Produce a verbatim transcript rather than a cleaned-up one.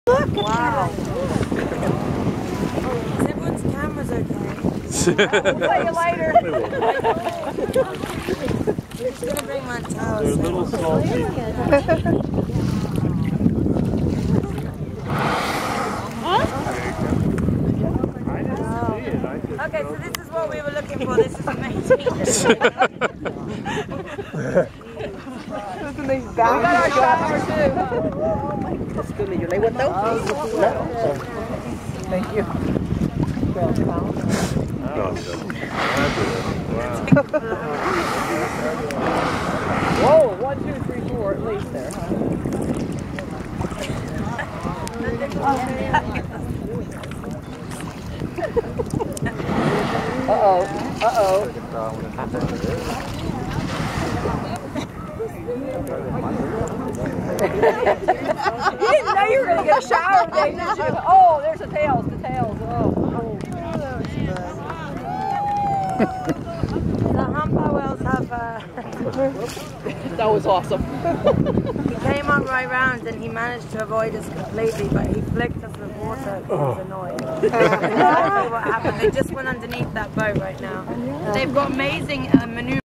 Look at wow. Is everyone's cameras okay? We'll see you later. I'm just going to bring my towels. They're a little salty. Okay, so this is what we were looking for. This is amazing. We got our shower too. ¿Yo le aguantó? Thank you. Whoa, one, two, three, four, at least there, huh? Uh-oh, uh-oh. You didn't know you were going to get a shower today, did you? Oh, there's the tails, the tails. Oh, oh. The humpback whales have uh, That was awesome. he came up right round and he managed to avoid us completely, but he flicked us with water because he was annoyed. That's exactly what happened. They just went underneath that boat right now. They've got amazing uh, maneuvers.